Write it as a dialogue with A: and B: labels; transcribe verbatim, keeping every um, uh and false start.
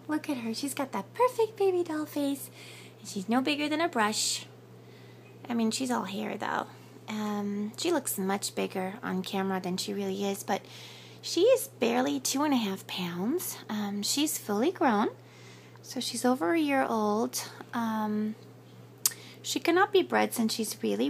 A: Look at her. She's got that perfect baby doll face. And she's no bigger than a brush. I mean, she's all hair, though. Um, she looks much bigger on camera than she really is, but she is barely two and a half pounds. Um, she's fully grown, so she's over a year old. Um, she cannot be bred since she's really